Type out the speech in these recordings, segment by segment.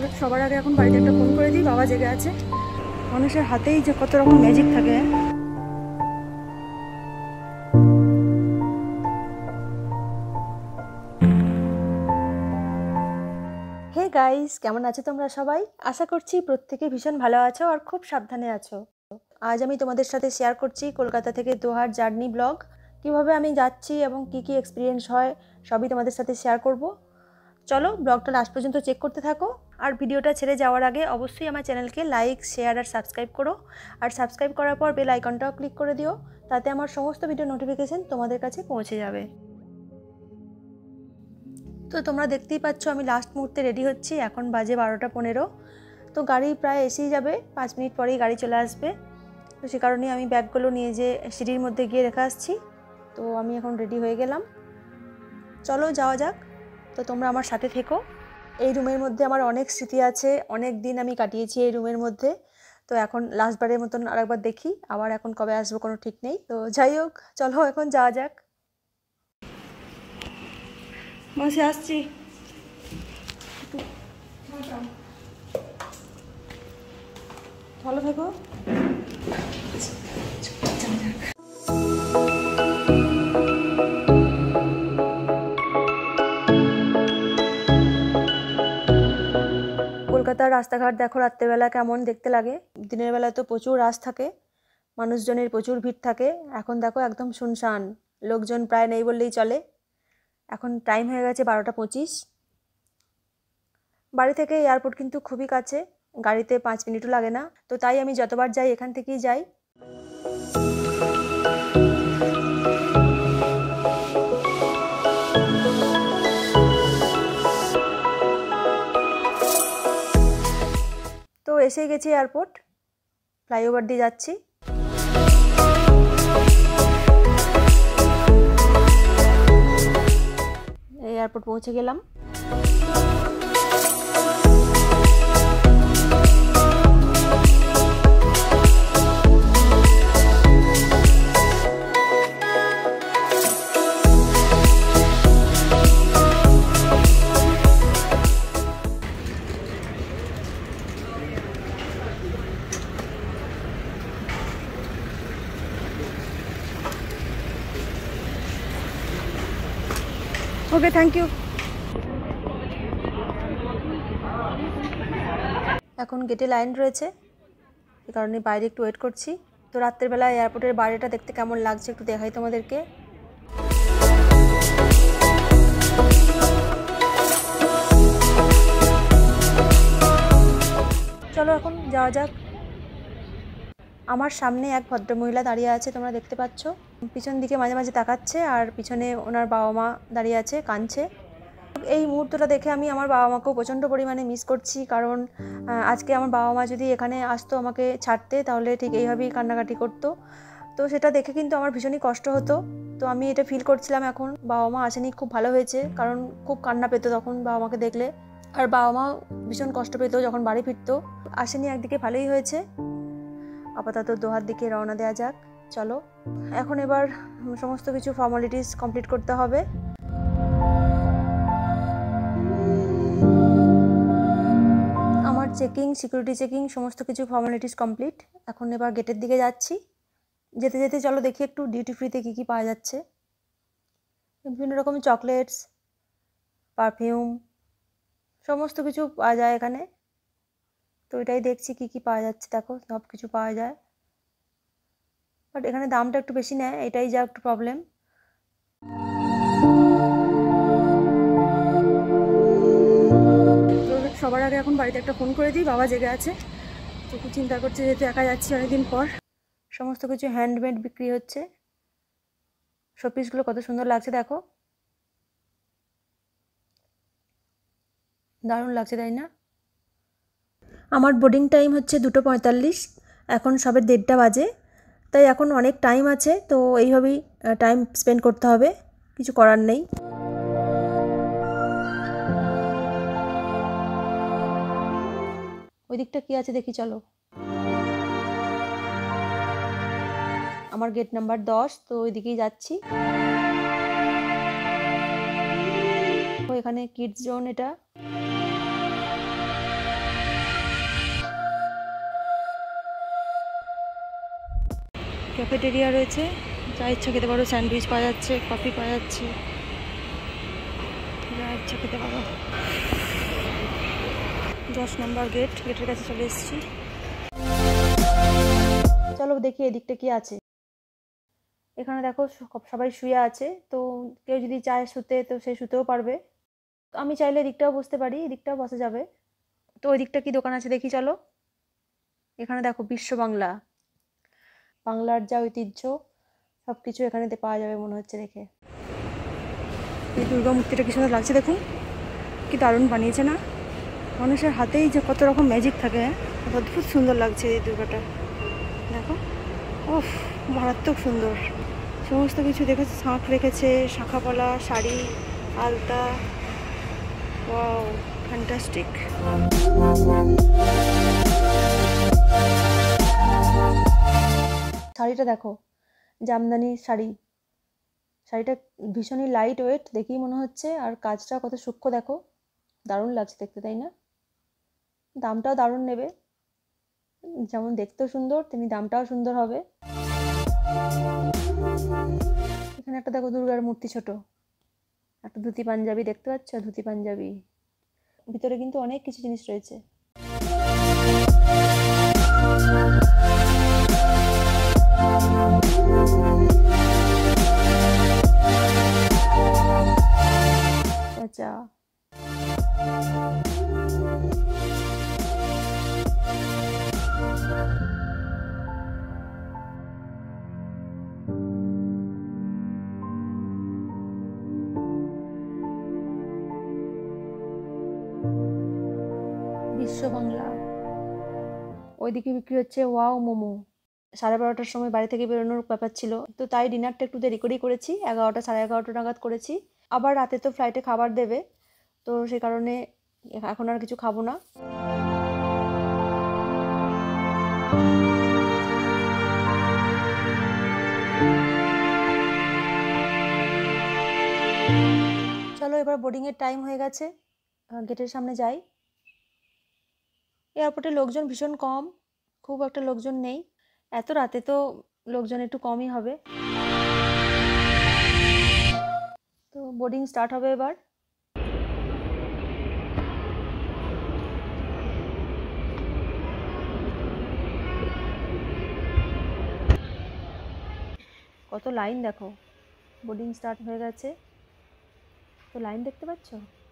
সবার আগে এখন বাড়িতে একটা ফোন করে দিই, বাবা জেগে আছে। মানুষের হাতেই যে কত রকম ম্যাজিক থাকে। হে গাইস, কেমন আছো তোমরা সবাই? আশা করছি প্রত্যেকে ভীষণ ভালো আছো আর খুব সাবধানে আছো। আজ আমি তোমাদের সাথে শেয়ার করছি কলকাতা থেকে দোহার জার্নি ব্লগ। কিভাবে আমি যাচ্ছি এবং কি কি এক্সপিরিয়েন্স হয় সবই তোমাদের সাথে শেয়ার করব। চলো ব্লগটা লাস্ট পর্যন্ত চেক করতে থাকো। আর ভিডিওটা ছেড়ে যাওয়ার আগে অবশ্যই আমার চ্যানেলকে লাইক, শেয়ার আর সাবস্ক্রাইব করো। আর সাবস্ক্রাইব করার পর বেল আইকনটাও ক্লিক করে দিও, তাতে আমার সমস্ত ভিডিও নোটিফিকেশন তোমাদের কাছে পৌঁছে যাবে। তো তোমরা দেখতেই পাচ্ছ আমি লাস্ট মুহূর্তে রেডি হচ্ছি। এখন বাজে 12টা 15। তো গাড়ি প্রায় এসেই যাবে, 5 মিনিট পরেই গাড়ি চলে আসবে। তো সে কারণেই আমি ব্যাগগুলো নিয়ে যে সিঁড়ির মধ্যে গিয়ে রেখে আসছি। তো আমি এখন রেডি হয়ে গেলাম, চলো যাওয়া যাক। তো তোমরা আমার সাথে থেকো। এই রুমের মধ্যে আমার অনেক স্মৃতি আছে, অনেক দিন আমি কাটিয়েছি এই রুমের মধ্যে। তো এখন লাস্টবারের মতন আরেকবার দেখি, আবার এখন কবে আসবো কোনো ঠিক নেই। তো যাই হোক, চলো এখন যাওয়া যাক। মাসে আসছি, ভালো থেকো। কলকাতার রাস্তাঘাট দেখো রাত্রেবেলা কেমন দেখতে লাগে। দিনের বেলা তো প্রচুর রাশ থাকে, মানুষজনের প্রচুর ভিড় থাকে। এখন দেখো একদম শুনশান, লোকজন প্রায় নেই বললেই চলে। এখন টাইম হয়ে গেছে 12টা 25। বাড়ি থেকে এয়ারপোর্ট কিন্তু খুবই কাছে, গাড়িতে 5 মিনিটও লাগে না। তো তাই আমি যতবার যাই এখান থেকেই যাই। তো এসে গেছি এয়ারপোর্ট, ফ্লাইওভার দিয়ে যাচ্ছি। এয়ারপোর্ট পৌঁছে গেলাম। Okay, thank you. এখন গেটে লাইন রয়েছে, সে কারণে বাইরে একটু ওয়েট করছি। তো রাত্রেবেলা এয়ারপোর্টের বাইরেটা দেখতে কেমন লাগছে একটু দেখাই তোমাদেরকে। চলো এখন যাওয়া যাক। আমার সামনে এক ভদ্রমহিলা দাঁড়িয়ে আছে, তোমরা দেখতে পাচ্ছ। পিছন দিকে মাঝে মাঝে তাকাচ্ছে, আর পিছনে ওনার বাবা মা দাঁড়িয়ে আছে, কাঁদছে। এই মুহূর্তটা দেখে আমি আমার বাবা মাকেও প্রচণ্ড পরিমাণে মিস করছি, কারণ আজকে আমার বাবা মা যদি এখানে আসতো আমাকে ছাড়তে, তাহলে ঠিক এইভাবেই কান্নাকাটি করতো। তো সেটা দেখে কিন্তু আমার ভীষণই কষ্ট হতো। তো আমি এটা ফিল করছিলাম এখন বাবা মা আসেনি, খুব ভালো হয়েছে, কারণ খুব কান্না পেতো তখন বাবা মাকে দেখলে। আর বাবা মা ভীষণ কষ্ট পেতো যখন বাড়ি ফিরতো। আসেনি, একদিকে ভালোই হয়েছে। আপাতত দোহার দিকে রওনা দেওয়া যাক, চলো। এখন এবার সমস্ত কিছু ফর্মালিটিস কমপ্লিট করতে হবে। আমার চেকিং, সিকিউরিটি চেকিং সমস্ত কিছু ফর্মালিটিস কমপ্লিট। এখন এবার গেটের দিকে যাচ্ছি। যেতে যেতে চলো দেখি একটু ডিউটি ফ্রিতে কী কী পাওয়া যাচ্ছে। বিভিন্ন রকমের চকলেটস, পারফিউম সমস্ত কিছু পাওয়া যায় এখানে। তো এটাই দেখছি কী কী পাওয়া যাচ্ছে। দেখো সব কিছু পাওয়া যায়, বাট এখানে দামটা একটু বেশি নেয়, এটাই যা একটু প্রবলেম। সবার আগে এখন বাড়িতে একটা ফোন করে দিই, বাবা জেগে আছে। তো খুব চিন্তা করছে, যেহেতু একা যাচ্ছি অনেকদিন পর। সমস্ত কিছু হ্যান্ডমেড বিক্রি হচ্ছে। শোপিসগুলো কত সুন্দর লাগছে দেখো, দারুণ লাগছে তাই না? আমার বোর্ডিং টাইম হচ্ছে 2:45, এখন সবে 1:30 বাজে। তাই এখন অনেক টাইম আছে, তো এইভাবেই টাইম স্পেন্ড করতে হবে, কিছু করার নেই। ওই দিকটা কী আছে দেখি, চলো। আমার গেট নাম্বার 10, তো ওই দিকেই যাচ্ছি। এখানে কিডস জোন, এটা ক্যাফেটেরিয়া রয়েছে, যা ইচ্ছা খেতে পারো, স্যান্ডউইচ পাওয়া যাচ্ছে, কফি পাওয়া যাচ্ছে, যা ইচ্ছা খেতে পারো। 10 নম্বর গেটের কাছে চলে এসেছি। চলো দেখি এদিকটা কি আছে। এখানে দেখো সবাই শুয়ে আছে, তো কেউ যদি চায় শুতে তো সে শুতেও পারবে। তো আমি চাইলে এদিকটাও বসতে পারি, এদিকটাও বসা যাবে। তো ওই দিকটা কি দোকান আছে দেখি চলো। এখানে দেখো বিশ্ব বাংলা, বাংলার যা ঐতিহ্য সব কিছু এখানেতে পাওয়া যাবে মনে হচ্ছে দেখে। এই দুর্গা মূর্তিটা কি সুন্দর লাগছে, দেখুন কি দারুণ বানিয়েছে না। মানুষের হাতেই যে কত রকম ম্যাজিক থাকে, অদ্ভুত সুন্দর লাগছে এই দুর্গাটা। দেখো, ওফ, মারাত্মক সুন্দর। সমস্ত কিছু দেখেছে, শাঁখ রেখেছে, শাঁখাপলা, শাড়ি, আলতা, ওয়াও, ফ্যান্টাস্টিক। শাড়িটা দেখো, জামদানি শাড়ি, শাড়িটা ভীষণই লাইট ওয়েট দেখেই মনে হচ্ছে, আর কাজটা কত সূক্ষ্ম দেখো, দারুণ লাগছে দেখতে, তাই না? দামটাও দারুণ নেবে, যেমন দেখতেও সুন্দর তেমনি দামটাও সুন্দর হবে। এখানে একটা দেখো দুর্গার মূর্তি, ছোট একটা ধুতি পাঞ্জাবি দেখতে পাচ্ছ, ধুতি পাঞ্জাবি। ভিতরে কিন্তু অনেক কিছু জিনিস রয়েছে। আচ্ছা, বিশ্ব বাংলা। ওইদিকে বিক্রি হচ্ছে ওয়াও মোমো। 12:30টার সময় বাড়ি থেকে বেরোনোর ব্যাপার ছিল, তো তাই ডিনারটা একটু দেরি করেই করেছি, 11টা 11:30 নাগাদ করেছি। আবার রাতে তো ফ্লাইটে খাবার দেবে, তো সেই কারণে এখন আর কিছু খাবো না। চলো এবার বোর্ডিংয়ের টাইম হয়ে গেছে, গেটের সামনে যাই। এয়ারপোর্টে লোকজন ভীষণ কম, খুব একটা লোকজন নেই, এত রাতে তো লোকজন একটু কমই হবে। তো বোর্ডিং স্টার্ট হবে এবার। কত লাইন দেখো, বোর্ডিং স্টার্ট হয়ে গেছে, তো লাইন দেখতে পাচ্ছ।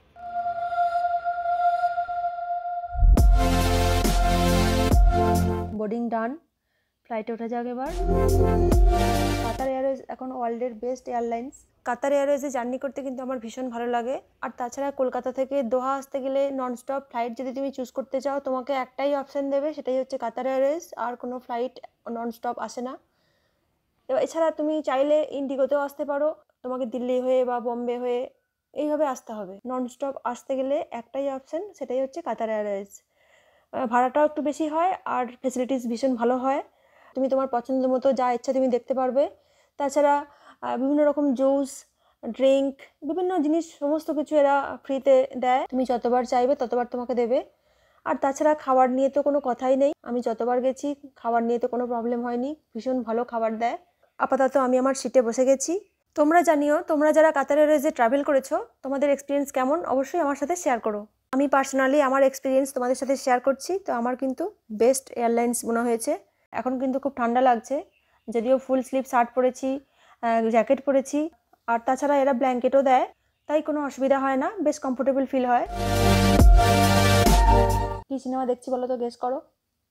বোর্ডিং ডান, ফ্লাইটে ওঠা যাক এবার। কাতার এয়ারওয়েজ এখন ওয়ার্ল্ডের বেস্ট এয়ারলাইন্স। কাতার এয়ারওয়েজে জার্নি করতে কিন্তু আমার ভীষণ ভালো লাগে। আর তাছাড়া কলকাতা থেকে দোহা আসতে গেলে ননস্টপ ফ্লাইট যদি তুমি চুজ করতে চাও, তোমাকে একটাই অপশান দেবে, সেটাই হচ্ছে কাতার এয়ারওয়েজ, আর কোনো ফ্লাইট ননস্টপ আসে না। এবার এছাড়া তুমি চাইলে ইন্ডিগোতেও আসতে পারো, তোমাকে দিল্লি হয়ে বা বোম্বে হয়ে এইভাবে আসতে হবে। ননস্টপ আসতে গেলে একটাই অপশান, সেটাই হচ্ছে কাতার এয়ারওয়েজ। ভাড়াটাও একটু বেশি হয় আর ফেসিলিটিস ভীষণ ভালো হয়, তুমি তোমার পছন্দ মতো যা ইচ্ছা তুমি দেখতে পারবে। তাছাড়া বিভিন্ন রকম জুস, ড্রিঙ্ক, বিভিন্ন জিনিস সমস্ত কিছু এরা ফ্রিতে দেয়, তুমি যতবার চাইবে ততবার তোমাকে দেবে। আর তাছাড়া খাবার নিয়ে তো কোনো কথাই নেই, আমি যতবার গেছি খাবার নিয়ে তো কোনো প্রবলেম হয়নি, ভীষণ ভালো খাবার দেয়। আপাতত আমি আমার সিটে বসে গেছি। তোমরা জানিও, তোমরা যারা কাতার এয়ারওয়েজে ট্রাভেল করেছো তোমাদের এক্সপিরিয়েন্স কেমন, অবশ্যই আমার সাথে শেয়ার করো। আমি পার্সোনালি আমার এক্সপিরিয়েন্স তোমাদের সাথে শেয়ার করছি, তো আমার কিন্তু বেস্ট এয়ারলাইন্স মনে হয়েছে। এখন কিন্তু খুব ঠান্ডা লাগছে, যদিও ফুল স্লিভ শার্ট পরেছি, জ্যাকেট পরেছি, আর তাছাড়া এরা ব্ল্যাঙ্কেটও দেয়, তাই কোনো অসুবিধা হয় না, বেশ কমফোর্টেবল ফিল হয়। কি সিনেমা দেখছি বলো তো, গেস করো।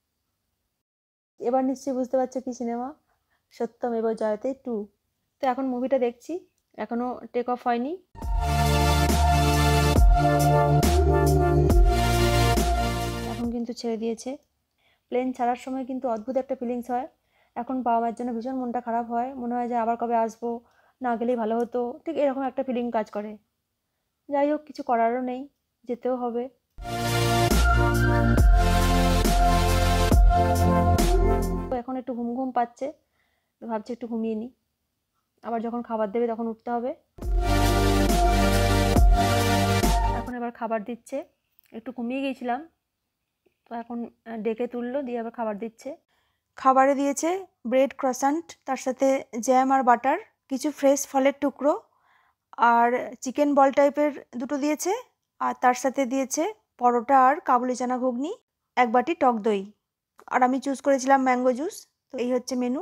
এবার নিশ্চয়ই বুঝতে পারছো কি সিনেমা, সত্যমেব জয়তে 2। তো এখন মুভিটা দেখছি, এখনো টেক অফ হয়নি। এখন কিন্তু ছেড়ে দিয়েছে। প্লেন ছাড়ার সময় কিন্তু অদ্ভুত একটা ফিলিংস হয়, এখন বাবা মায়ের জন্য ভীষণ মনটা খারাপ হয়, মনে হয় যে আবার কবে আসবো, না গেলেই ভালো হতো, ঠিক এরকম একটা ফিলিং কাজ করে। যাই হোক, কিছু করারও নেই, যেতেও হবে। তো এখন একটু ঘুম ঘুম পাচ্ছে, তো ভাবছি একটু ঘুমিয়ে নিই, আবার যখন খাবার দেবে তখন উঠতে হবে। এখন এবার খাবার দিচ্ছে, একটু ঘুমিয়ে গিয়েছিলাম, তো এখন ডেকে তুললো, দিয়ে আবার খাবার দিচ্ছে। খাবারে দিয়েছে ব্রেড ক্রসান্ট, তার সাথে জ্যাম আর বাটার, কিছু ফ্রেশ ফলের টুকরো আর চিকেন বল টাইপের দুটো দিয়েছে, আর তার সাথে দিয়েছে পরোটা আর কাবুলি চানা ঘুগনি, এক বাটি টক দই। আর আমি চুজ করেছিলাম ম্যাঙ্গো জুস। তো এই হচ্ছে মেনু।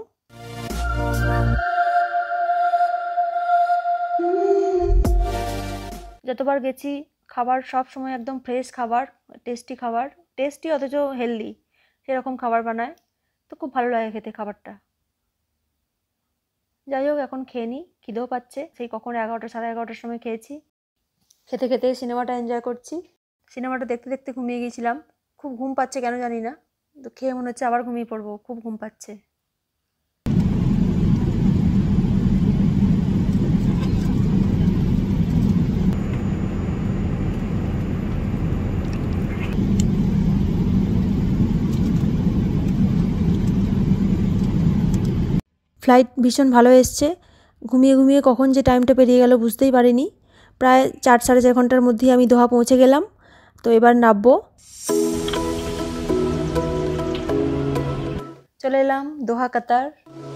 যতবার গেছি খাবার সব সময় একদম ফ্রেশ খাবার, টেস্টি অথচ হেলদি, সেরকম খাবার বানায়। তো খুব ভালো লাগে খেতে খাবারটা। যাই হোক, এখন খেয়ে নিই, খিদেও পাচ্ছে। সেই কখন 11টা সাড়ে 11টার সময় খেয়েছি। খেতে খেতে সিনেমাটা এনজয় করছি। সিনেমাটা দেখতে দেখতে ঘুমিয়ে গিয়েছিলাম। খুব ঘুম পাচ্ছে কেন জানি না, তো খেয়ে মনে হচ্ছে আবার ঘুমিয়ে পড়বো, খুব ঘুম পাচ্ছে। ফ্লাইট ভীষণ ভালো এসছে। ঘুমিয়ে ঘুমিয়ে কখন যে টাইমটা পেরিয়ে গেল বুঝতেই পারিনি। প্রায় 4-4.5 ঘন্টার মধ্যেই আমি দোহা পৌঁছে গেলাম। তো এবার নামবো। চলে এলাম দোহা, কাতার।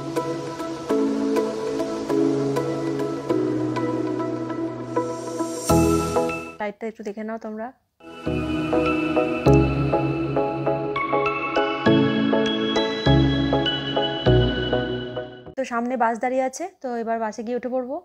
ফ্লাইটটা একটু দেখে নাও তোমরা। তো সামনে বাস দাঁড়িয়ে আছে, তো এবার বাসে গিয়ে উঠে পড়বো।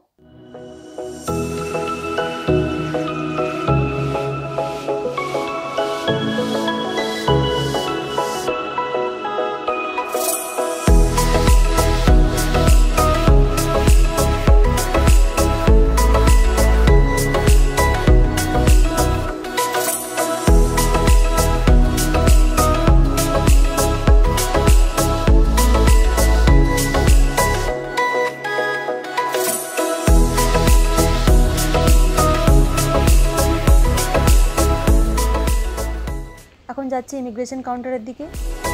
এখন যাচ্ছি ইমিগ্রেশন কাউন্টারের দিকে।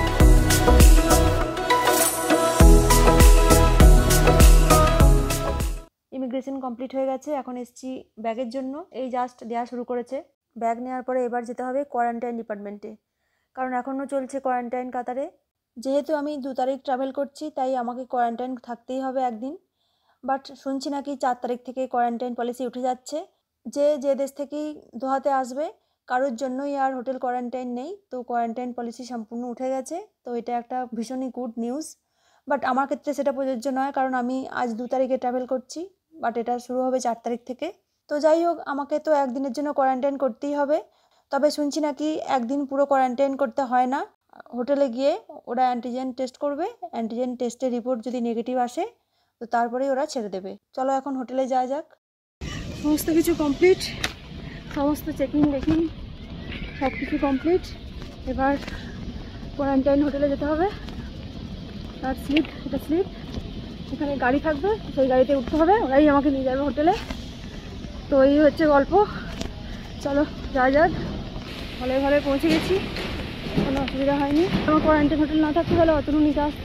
ইমিগ্রেশন কমপ্লিট হয়ে গেছে, এখন এসছি ব্যাগের জন্য। এই জাস্ট দেওয়া শুরু করেছে। ব্যাগ নেওয়ার পরে এবার যেতে হবে কোয়ারেন্টাইন ডিপার্টমেন্টে, কারণ এখনও চলছে কোয়ারেন্টাইন কাতারে। যেহেতু আমি 2 তারিখ ট্রাভেল করছি, তাই আমাকে কোয়ারেন্টাইন থাকতেই হবে একদিন। বাট শুনছি নাকি 4 তারিখ থেকে কোয়ারেন্টাইন পলিসি উঠে যাচ্ছে। যে দেশ থেকেই দোহাতে আসবে কারোর জন্যই আর হোটেল কোয়ারেন্টাইন নেই। তো কোয়ারেন্টাইন পলিসি সম্পূর্ণ উঠে গেছে। তো এটা একটা ভীষণই গুড নিউজ। বাট আমার ক্ষেত্রে সেটা প্রযোজ্য নয়, কারণ আমি আজ 2 তারিখে ট্রাভেল করছি, বাট এটা শুরু হবে 4 তারিখ থেকে। তো যাই হোক, আমাকে তো একদিনের জন্য কোয়ারেন্টাইন করতেই হবে। তবে শুনছি নাকি একদিন পুরো কোয়ারেন্টাইন করতে হয় না। হোটেলে গিয়ে ওরা অ্যান্টিজেন টেস্ট করবে, অ্যান্টিজেন টেস্টের রিপোর্ট যদি নেগেটিভ আসে তো তারপরেই ওরা ছেড়ে দেবে। চলো এখন হোটেলে যাওয়া যাক। সমস্ত কিছু কমপ্লিট, সমস্ত চেকিং বেকিং সব কিছু কমপ্লিট। এবার কোয়ারেন্টাইন হোটেলে যেতে হবে। আর স্লিপ, এটা স্লিপ, এখানে গাড়ি থাকবে, সেই গাড়িতে উঠতে হবে, ওরাই আমাকে নিয়ে যাবে হোটেলে। তো এই হচ্ছে গল্প। চলো যাওয়া যাক। ভালো ভালো পৌঁছে গেছি, কোনো অসুবিধা হয়নি। আমার কোয়ারেন্টাইন হোটেল না থাকতে হলে অতনু নিতে আসতো।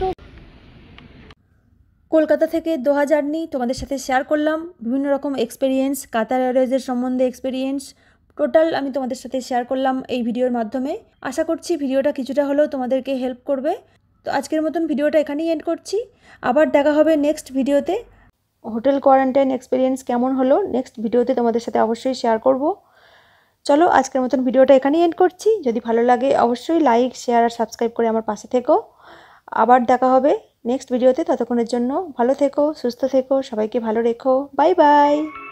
কলকাতা থেকে দোহা জার্নি তোমাদের সাথে শেয়ার করলাম। বিভিন্ন রকম এক্সপিরিয়েন্স, কাতার এয়ারওয়েজের সম্বন্ধে এক্সপিরিয়েন্স টোটাল আমি তোমাদের সাথে শেয়ার করলাম এই ভিডিওর মাধ্যমে। আশা করছি ভিডিওটা কিছুটা হলেও তোমাদেরকে হেল্প করবে। তো আজকের মতন ভিডিওটা এখানেই এন্ড করছি। আবার দেখা হবে নেক্সট ভিডিওতে। হোটেল কোয়ারেন্টাইন এক্সপিরিয়েন্স কেমন হলো নেক্সট ভিডিওতে তোমাদের সাথে অবশ্যই শেয়ার করব। চলো আজকের মতন ভিডিওটা এখানেই এন্ড করছি। যদি ভালো লাগে অবশ্যই লাইক, শেয়ার আর সাবস্ক্রাইব করে আমার পাশে থেকো। আবার দেখা হবে নেক্সট ভিডিওতে। ততক্ষণের জন্য ভালো থেকো, সুস্থ থেকো, সবাইকে ভালো রেখো। Bye by.